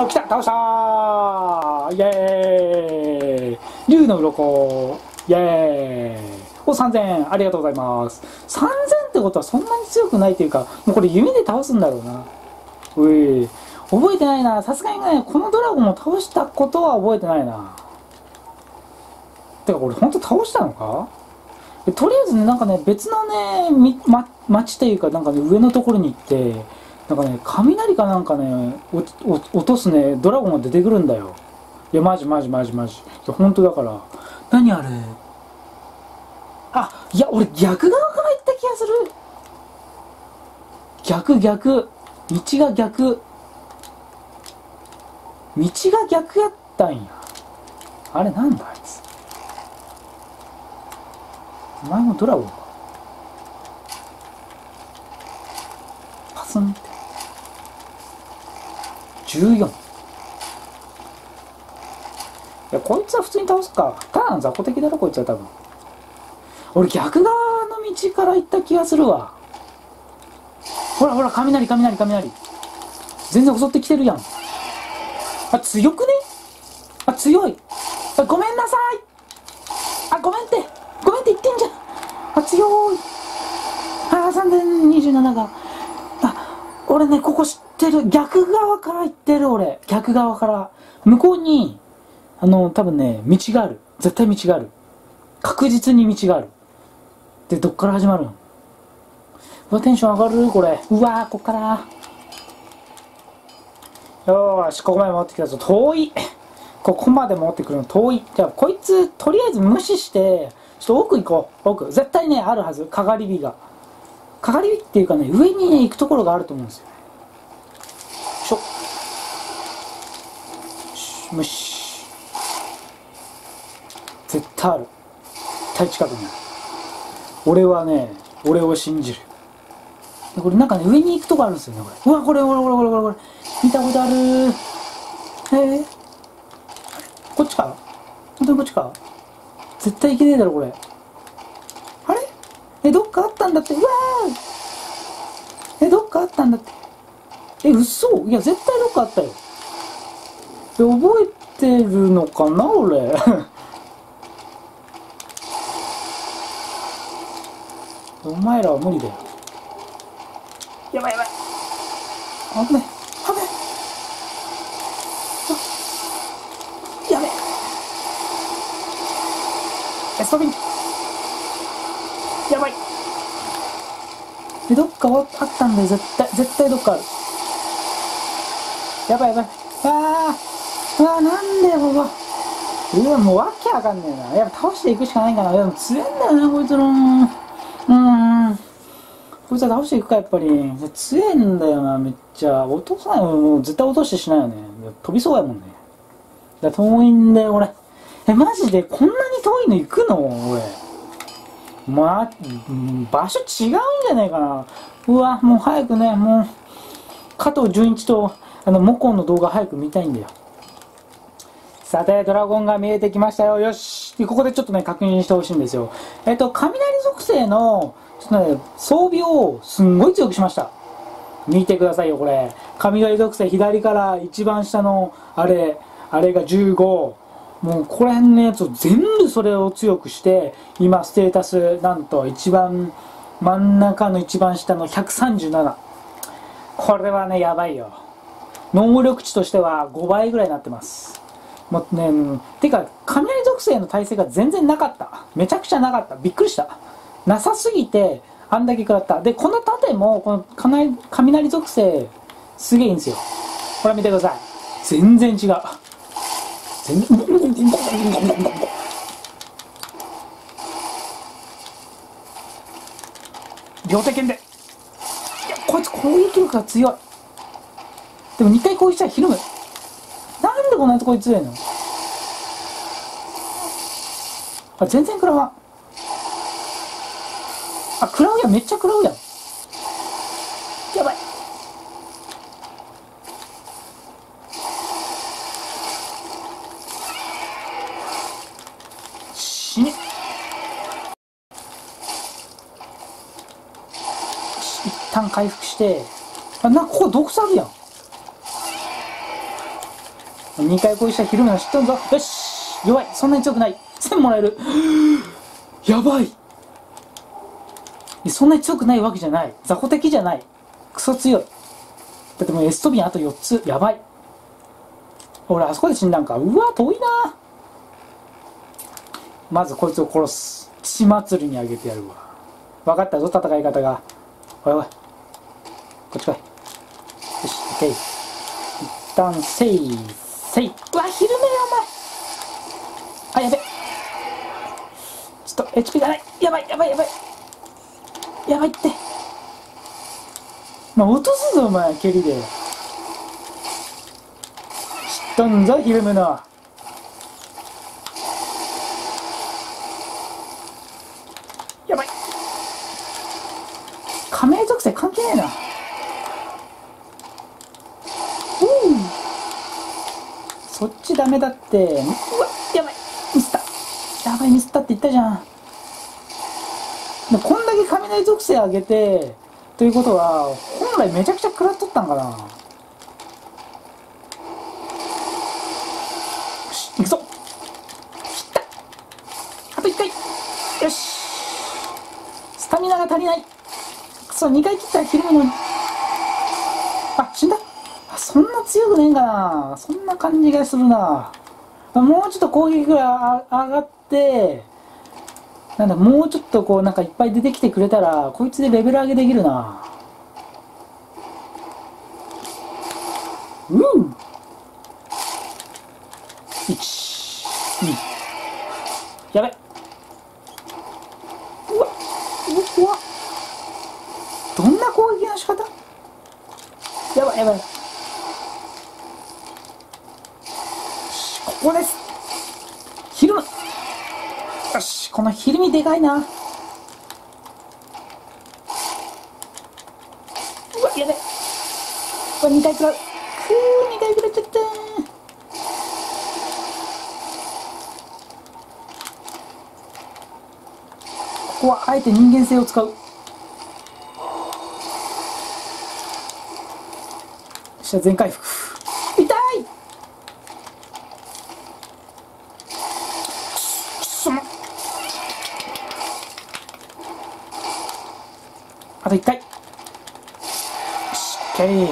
お、来た、倒したー、イエーイ。竜の鱗、イエーイ。お、3000、ありがとうございます。3000ってことはそんなに強くないというか、もうこれ弓で倒すんだろうな。うい、覚えてないな。さすがにね、このドラゴンを倒したことは覚えてないな。てかこれほんと倒したのか。とりあえずね、なんかね、別のね、町というか、なんかね、上のところに行って、なんかね、雷かなんかね、落とすね、ドラゴンが出てくるんだよ。いや、マジ。いや、本当だから。何あれ。あ、いや、俺逆側から行った気がする。逆。道が逆。道が逆やったんや。あれなんだあいつ。お前もドラゴンか。パスンって。14。いや、こいつは普通に倒すか。ただの雑魚的だろ、こいつは多分。俺逆側の道から行った気がするわ。ほら、雷。全然襲ってきてるやん。あ、強くね。あ、強い。あ、ごめんなさい。あ、ごめんって言ってんじゃん。あ、強い。あ、3027が。あ、俺ね、ここ知ってる。逆側から行ってる、俺。逆側から。向こうに、多分ね、道がある。絶対道がある。確実に道がある。で、どっから始まるの。うわ、テンション上がるこれ。うわー、こっから。よーし、ここまで持ってきたぞ。遠い。ここまで持ってくるの遠い。じゃあ、こいつ、とりあえず無視して、ちょっと奥行こう。奥。絶対ね、あるはず。かがり火が。かがり火っていうかね、上にね、行くところがあると思うんですよ。無視。絶対ある。絶対近くにある。俺はね、俺を信じる。これなんかね、上に行くとこあるんですよね、これ。うわ、これ。見たことあるー。こっちか。本当にこっちか。絶対行けねえだろ、これ。あれどっかあったんだって。うわー。どっかあったんだって。嘘。いや、絶対どっかあったよ。覚えてるのかな、俺。お前らは無理だよ。やばい。危ない。やべえ。エストビン。やばい。どっかあったんだよ、絶対どっかある。やばい。なんでよ、ここ。うわ、もうわけわかんねえな。やっぱ倒していくしかないかな。でも強いんだよな、こいつの。こいつは倒していくか、やっぱり。強いんだよな、めっちゃ。落とさない。もう絶対落としてしないよね。飛びそうやもんね。遠いんだよ、俺。マジでこんなに遠いの行くの俺。場所違うんじゃないかな。うわ、もう早くね、もう、加藤純一と、モコンの動画早く見たいんだよ。さて、ドラゴンが見えてきましたよ。よし。ここでちょっとね、確認してほしいんですよ。雷属性の、ちょっとね、装備をすんごい強くしました。見てくださいよ、これ。雷属性、左から一番下の、あれが15。もう、これのやつを全部それを強くして、今、ステータス、なんと、一番、真ん中の一番下の137。これはね、やばいよ。能力値としては5倍ぐらいになってます。もうね、てか、雷属性の耐性が全然なかった。めちゃくちゃなかった。びっくりした。なさすぎて、あんだけ食らった。で、この盾も、この雷属性、すげえいいんですよ。これ見てください。全然違う。両手剣で。いや、こいつ攻撃力が強い。でも2回攻撃したらひるむ。なんでこんなやつこいつ強いの。あ、全然食らわん。あ、食らうやん。めっちゃ食らうやん。やばい。死ね。一旦回復して。あ、なんかここ毒さあるやん。 2回攻撃した昼間の知っとんぞ。よし、弱い。そんなに強くない。1000もらえる。やばい。そんなに強くないわけじゃない。雑魚敵じゃない。クソ強い。だってもうエストビアンあと4つ。やばい。俺あそこで死んだんか。うわ遠いな。まずこいつを殺す。血祭りにあげてやるわ。分かったぞ戦い方が。おいおい、こっち来い。よし、オッケー。一旦せいせい。うわ昼目お前。あ、やべ。ちょっと HP がない。やばいやばいやばいやばいって。まあ、落とすぞお前蹴りで。知っとんぞ昼目の。やばい。仮面属性関係ねえな。そっちダメだって。うわやばいミスった。やばいミスったって言ったじゃん。でこんだけ雷属性上げてということは本来めちゃくちゃ食らっとったんかな。よし行くぞ。切った。あと1回。よしスタミナが足りない。くそ2回切ったら切るのに。あ死んだ。あそんな強くねえんかな。そんな感じがするな。もうちょっと攻撃が上がってなんだもうちょっとこうなんかいっぱい出てきてくれたらこいつでレベル上げできるな。1、2やべ。うわうわどんな攻撃の仕方。やばいやばい。ここです。昼間。よしこの昼見でかいな。うわやべ。うわ2回食らう。2回食らっちゃった。ここはあえて人間性を使う。じゃあ全回復。痛い。あと1回。よし OK。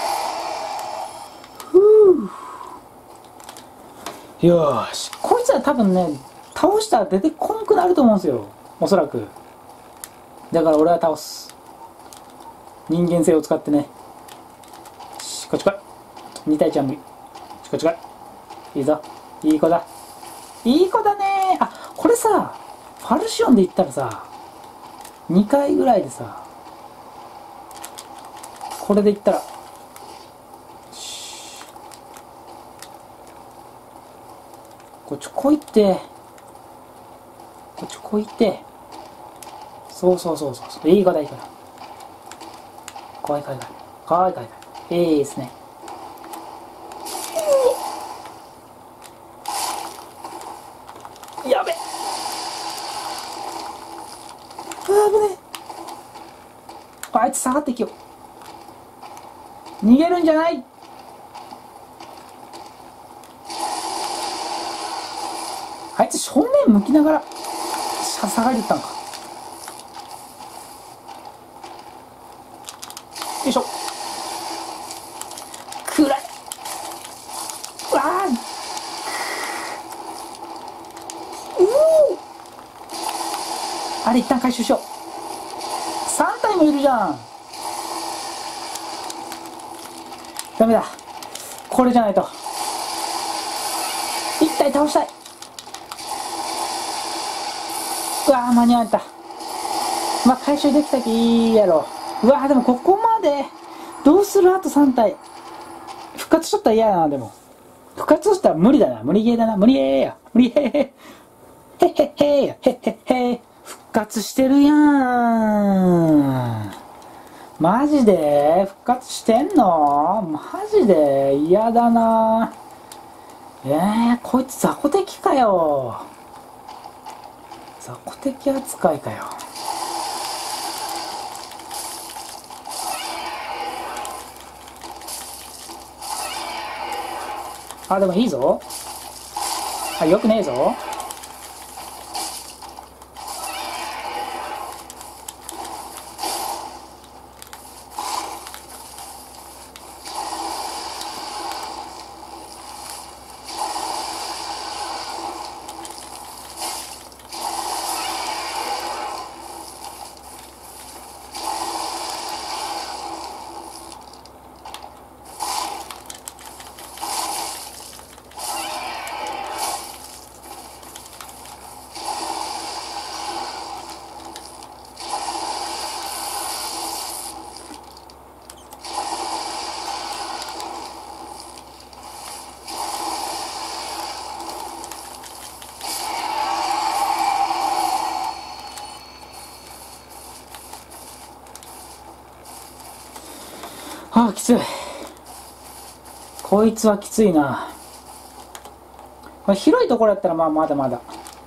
よーしこいつは多分ね倒したら出てこんくなると思うんですよおそらく。だから俺は倒す。人間性を使ってね。こっち来い。2体ちゃんもこっち来い。いいぞいい子だいい子だね。あこれさファルシオンで言ったらさ2回ぐらいでさこれで言ったらこっち来いって。こっち来いって。そうそうそうそういい子だいい子だ。怖い怖い怖い怖い怖い怖い。いいですね。やべっ。危ねえ。あいつ下がってきよ。逃げるんじゃない。あいつ正面向きながら下がりったんか。よいしょ。暗い。わああれ一旦回収しよう。3体もいるじゃん。ダメだこれじゃないと。1体倒したい。うわー間に合われた。まあ回収できたきいいやろ。うわーでもここまでどうする。あと3体復活しとったら嫌やな。でも復活したら無理だな。無理ゲーだな。無理ゲーや無理ゲー。へへへやへへへ。復活してるやん。マジで復活してんの。マジで嫌だな。こいつ雑魚敵かよ。雑魚敵扱いかよ。 あ、でもいいぞ。あ、よくねえぞ。ああ、きつい。こいつはきついな。これ広いところやったらまあまだまだ。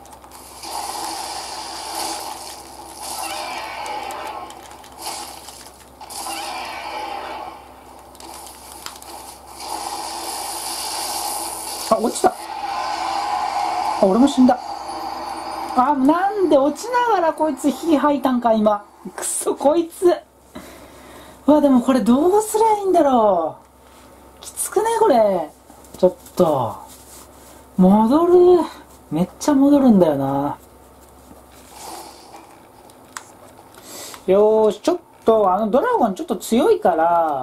あ、落ちた。あ、俺も死んだ。あ、なんで落ちながらこいつ火吐いたんか今。くそこいつ。うわ、でもこれどうすりゃいいんだろう。きつくねこれ。ちょっと戻る。めっちゃ戻るんだよな。よーし、ちょっとドラゴンちょっと強いから、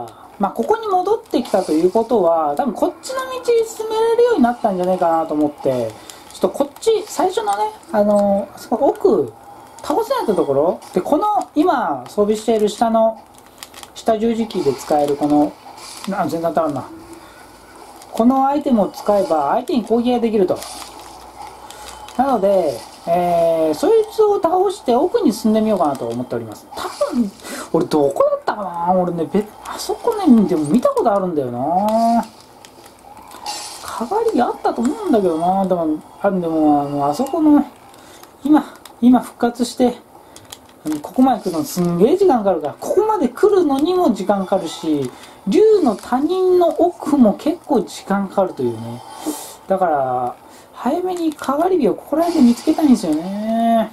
まあここに戻ってきたということは多分こっちの道進めれるようになったんじゃないかなと思って、ちょっとこっち最初のね、そこ奥倒せないところで、この今装備している下十字キーで使えるこの全然当たらんな、このアイテムを使えば相手に攻撃ができると。なので、そいつを倒して奥に進んでみようかなと思っております。多分俺どこだったかな、俺ねあそこねでも見たことあるんだよな。かがりあったと思うんだけどな。でもあそこの今復活してここまで来るのすんげえ時間かかるから、ここまで来るのにも時間かかるし、竜の他人の奥も結構時間かかるというね。だから早めにかがり火をここら辺で見つけたいんですよね。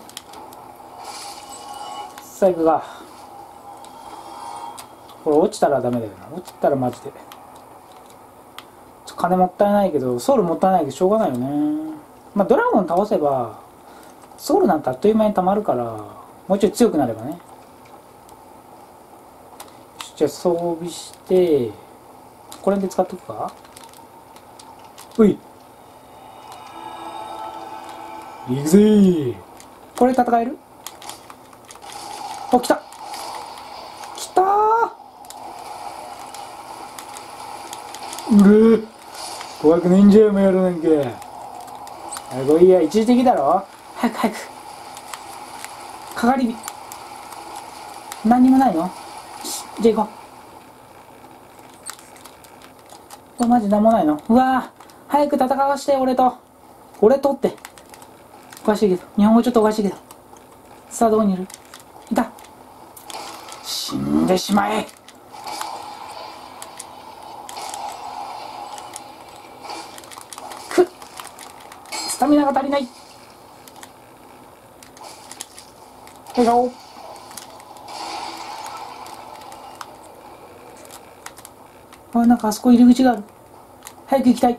さあ行くか。これ落ちたらダメだよな。落ちたらマジで金もったいないけど、ソウルもったいないけどしょうがないよね。まあドラゴン倒せばソウルなんてあっという間に溜まるから、もうちょい強くなればね。じゃあ装備してこれで使っとくか。うい、行くぜー。これ戦える？あ、来た来たー。うれ、怖くねえんじゃよ、やるなんか。あ、こいや、一時的だろ。早く早く。かがり火。何にもないの？じゃあ行こう。これマジ何もないの？うわー、早く戦わして、俺とって。おかしいけど、日本語ちょっとおかしいけど。さあ、どこにいる？いた。死んでしまえ。スタミナが足りない。よいしょ。あ、なんかあそこ入り口がある。早く行きたい。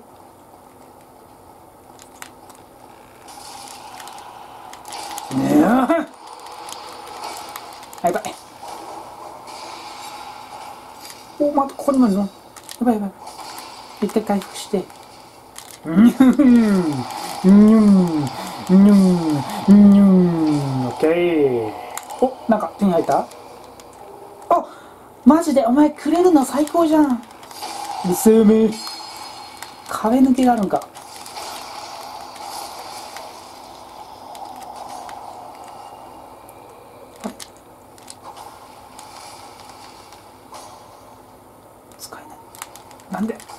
ねえ、あ、やばい。お、またここにもいるの。やばいやばい。一回回復して。オッケー。お、なんか手に入った。あ、マジでお前くれるの最高じゃん。うせえめ。壁抜けがあるんか。使えない。なんで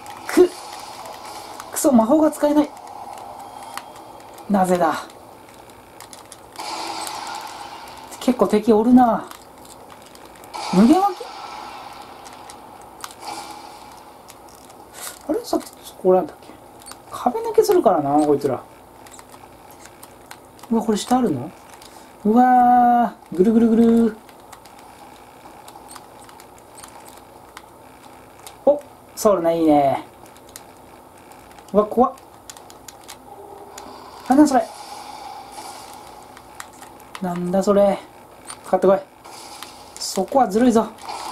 くそ、魔法が使えない。なぜだ。結構敵おるな。無限巻き。あれ、さっきそこらんだっけ。 壁抜けするからなこいつら。うわこれ下あるの。うわーぐるぐるぐる。おソウルねいいね。うわ怖っ。なんだそれ。なんだそれ。かかってこい。そこはずるいぞ。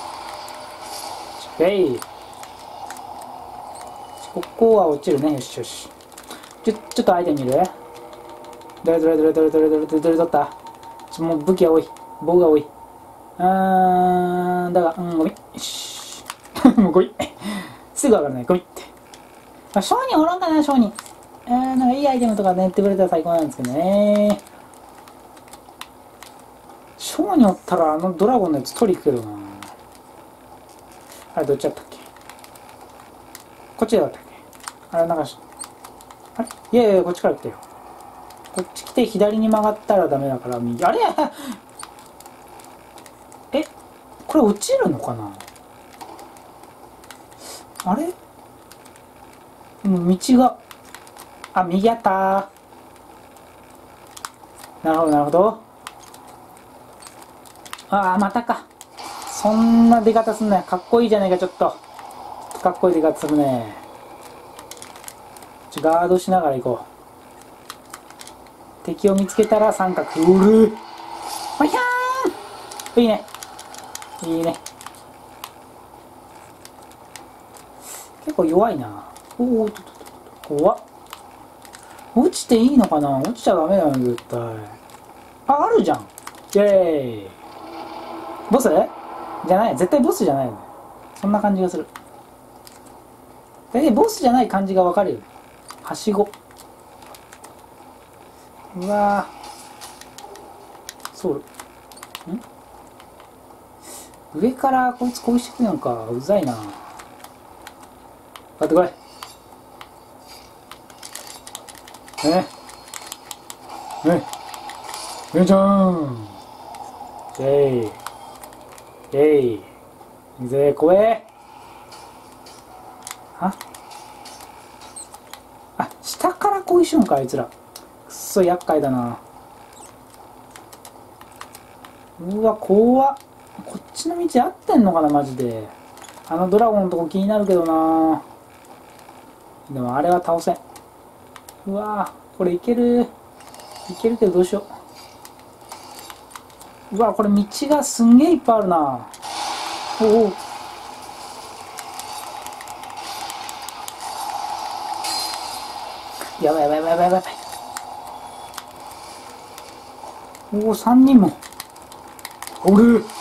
ここは落ちるね。よしよし。ちょっと相手見る。どれ取った。もう武器が多い。棒が多い。だが、ゴミ。よし。もうゴミ。すぐ上がるね。ゴミって。あ、商人おらんかな、商人。なんかいいアイテムとかね、やってくれたら最高なんですけどね。商人おったら、ドラゴンのやつ取り行くけどな。あれ、どっちだったっけ。こっちだったっけ。あれ、なんかあれいやいや、こっちから来てよ。こっち来て左に曲がったらダメだから右。あれえこれ落ちるのかな。あれ道が。あ、右あったー。なるほど、なるほど。ああ、またか。そんな出方すんね。かっこいいじゃないか、ちょっと。かっこいい出方するね。ガードしながら行こう。敵を見つけたら三角。うるわひゃーん。いいね。いいね。結構弱いな。おお、怖っ。落ちていいのかな。落ちちゃダメだよ、絶対。あ、あるじゃん。イェーイ。ボスじゃない。絶対ボスじゃないよね。そんな感じがする。ボスじゃない感じがわかるよね。はしご。うわーソウル。上からこいつ恋してくるのか。うざいな。買ってこい。じゃーん。いいぜ、怖え。下から恋しよんか、あいつら。くっそ厄介だな。うわ、怖っ。こっちの道合ってんのかな、マジで。ドラゴンのとこ気になるけどな。でもあれは倒せん。うわこれいけるけどどうしよう。うわこれ道がすんげえいっぱいあるな。おおやばい。おお3人もおる。なに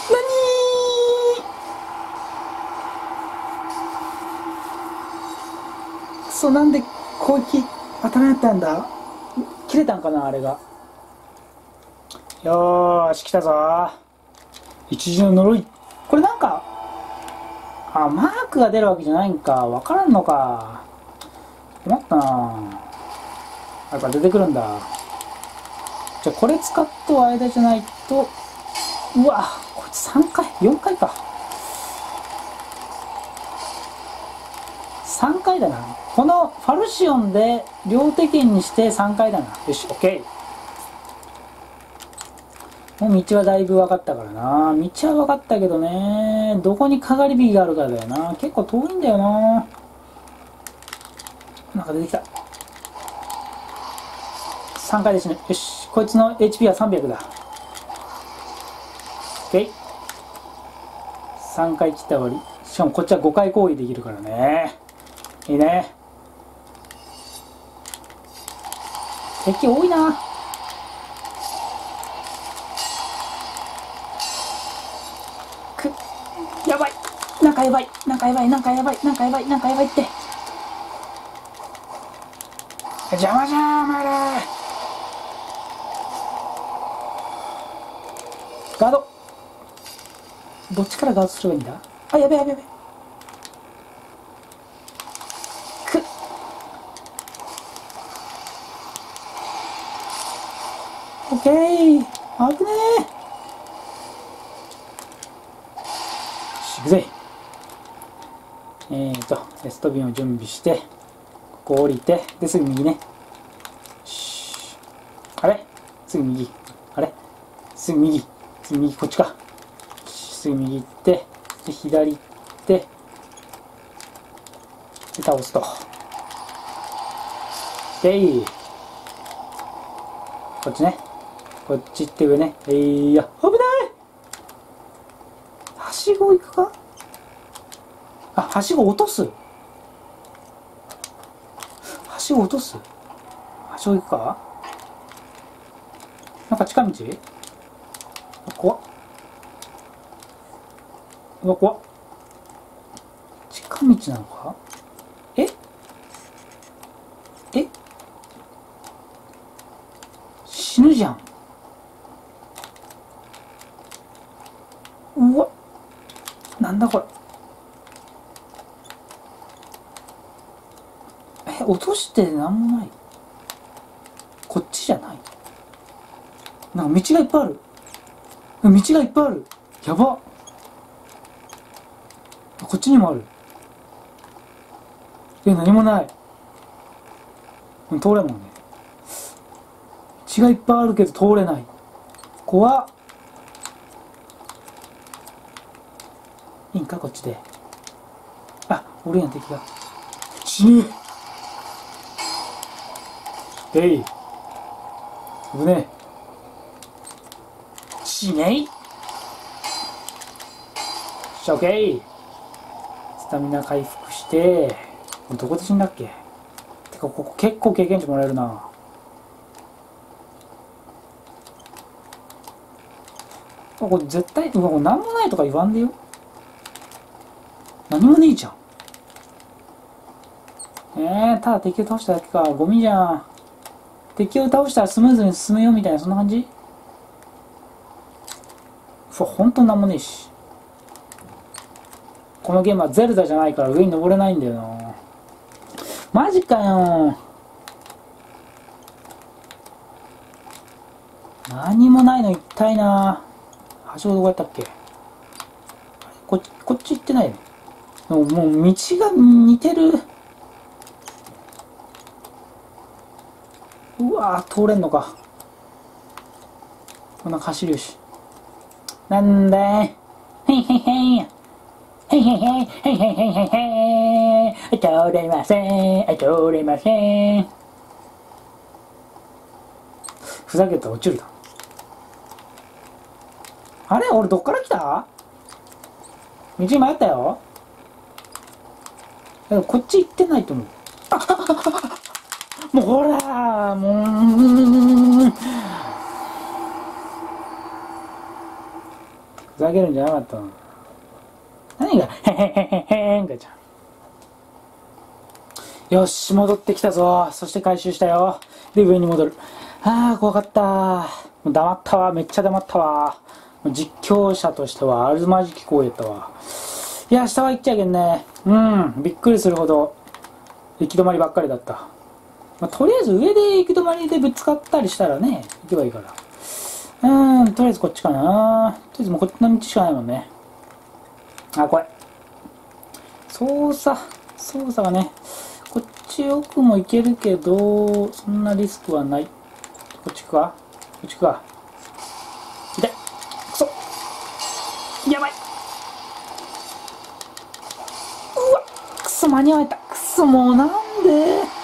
くそ、なんで攻撃当たらなかったんだ。切れたんかなあれが。よーし来たぞ。一時の呪い。これなんかマークが出るわけじゃないんか。わからんのか。困ったな。やっぱ出てくるんだ。じゃあこれ使っと間じゃないと。うわこいつ3回4回か。3回だな。このファルシオンで両手剣にして3回だな。よし OK。もう道はだいぶ分かったからな。道は分かったけどね、どこにかがり火があるからだよな。結構遠いんだよな。なんか出てきた。3回で死ぬ。よしこいつの HP は300だ。 OK。 3回切った終わり。しかもこっちは5回攻撃できるからね。いいね。敵多いな。やばい。なんかやばいって邪魔じゃーまれ。ガード。どっちからガードすればいいんだ。あ、やべ。オッケー。あぶねー。しくぜ。レストビンを準備して、ここう降りて、で、すぐ右ね。あれすぐ右。あれすぐ右。すぐ右、こっちか。すぐ右行って、で、左行って、で、倒すと。で、こっちね。こっち行って上ね。いや、危ない。はしご行くか。あ、はしご落とす。はしご落とす。はしご行くか。なんか近道。怖っ。うわ、怖っ。近道なのか。え死ぬじゃん。うわ、なんだこれ。落としてなんもない。こっちじゃない。なんか道がいっぱいある。道がいっぱいある。やば。こっちにもある。何もない。通れんもんね。道がいっぱいあるけど通れない。怖っ。いいんかこっちで。あ、おるやん敵が。死ぬ。危ねえ。死ねい。オッケー。スタミナ回復して、どこで死んだっけ。てかここ結構経験値もらえるな。これ絶対、これ何もないとか言わんでよ。何もねえじゃん。ただ敵を倒しただけか。ゴミじゃん。敵を倒したらスムーズに進めようみたいな、そんな感じ。ほんとなんもねえし。このゲームはゼルダじゃないから上に登れないんだよな。マジかよ。何もないの一体な。はしごどこやったっけ。こっち行ってないよ。もう道が似てる。うわー、通れんのか。こんな走るし。なんだい。へいへいへい。へいへいへい。へいへいへいへいへい。通れません。通れません。ふざけたら落ちるだ。あれ俺どっから来た？道に迷ったよ。でもこっち行ってないと思う。もうほらもう。ふざけるんじゃなかったの。何がへへへへへんかじゃん。よし戻ってきたぞ。そして回収したよ。で上に戻る。ああ怖かった。もう黙ったわ。めっちゃ黙ったわ。実況者としてはあるまじき光栄やったわ。いや下は行っちゃいけんね。びっくりするほど行き止まりばっかりだった。とりあえず上で行き止まりでぶつかったりしたらね行けばいいから。とりあえずこっちかな。とりあえずもうこっちの道しかないもんね。あ、怖い。操作がね、こっち奥も行けるけど、そんなリスクはない。こっち行くか。痛い。くそ。やばい。うわ、くそ、間に合えた。くそ、もうなんで